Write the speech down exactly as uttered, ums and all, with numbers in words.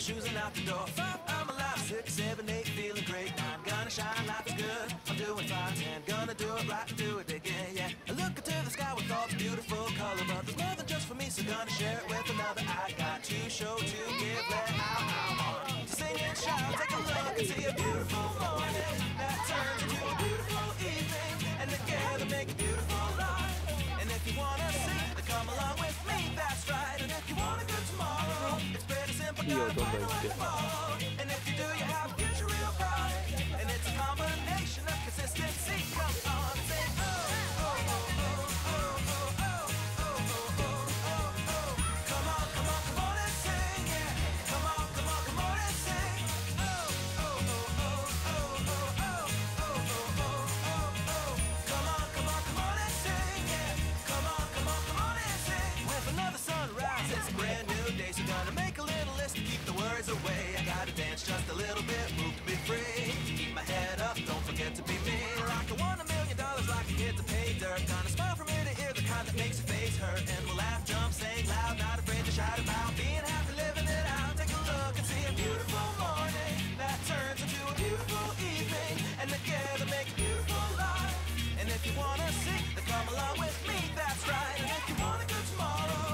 shoes and out the door. Five, I'm alive. Six, seven, eight, feeling great. Nine, gonna shine, life is good. I'm doing fine. Ten, gonna do it right and do it again, yeah. I look into the sky with all the beautiful color, but there's more than just for me, so gonna share it with another. I got to show, to give, let out, I'm on. To sing and shout, take a look and see a beautiful morning that turns into a beautiful evening, and together make a beautiful life. And if you wanna sing, then come along with me, that's right. And if you want a good tomorrow, it's pretty simple, gotta find a way to follow. And if you do, you have a future real bright. And it's a combination of consistency. Come on, sing, oh, oh, oh, oh, oh, oh, oh, oh, oh, oh, oh. Come on, come on, come on and sing, yeah. Come on, come on, come on and sing. Oh, oh, oh, oh, oh, oh, oh, oh, oh, oh, oh. Come on, come on, come on and sing, yeah. Come on, come on, come on and sing. With another sunrise, it's a brand new day, so gonna make a little list to keep the worries away. I gotta dance just a little bit, move to be free. Keep my head up, don't forget to be me. Like I won a million dollars, like a kid to pay dirt. Gonna smile from ear to ear, the kind that makes your face hurt. And we'll laugh, jump, sing loud, not afraid to shout about being happy, living it out. Take a look and see a beautiful morning that turns into a beautiful evening, and together make a beautiful life. And if you wanna sing, then come along with me, that's right. And if you want a good tomorrow,